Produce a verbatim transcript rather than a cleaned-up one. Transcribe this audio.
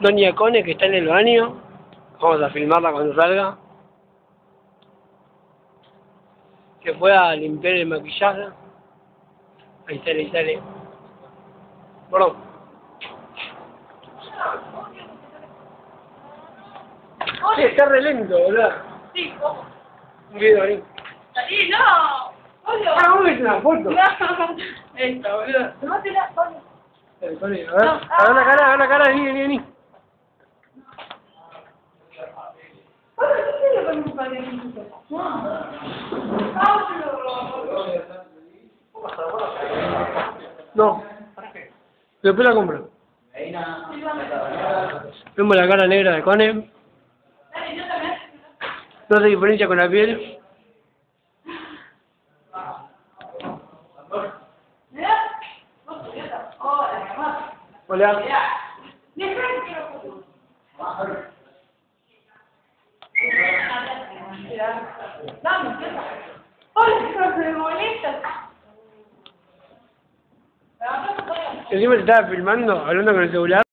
Doña Cone, que está en el baño. Vamos a filmarla cuando salga. Que pueda limpiar el maquillaje. Ahí sale, ahí sale. Bueno. Sí, está re lento, boludo. Sí, ¿cómo? Un video ahí. ¡Salí, no! ¡Obvio! Ah, vamos a hacer una foto. No, esta, boludo. Tomátela, Pablo. Dale, Cone, a ver, a ver la cara, a ver la cara, vení, vení, vení. Pablo, ¿qué tiene con un pañuelito? No. Después la compro. Vemos la cara negra de Cone. Dale, yo también. No hace diferencia con la piel. Mirá. Vos, idiota. Hola, mamá. Hola. Mirá. Mirá que lo puso. Dame, idiota. Hola, pero se me molesta. Encima te estaba filmando, hablando con el celular.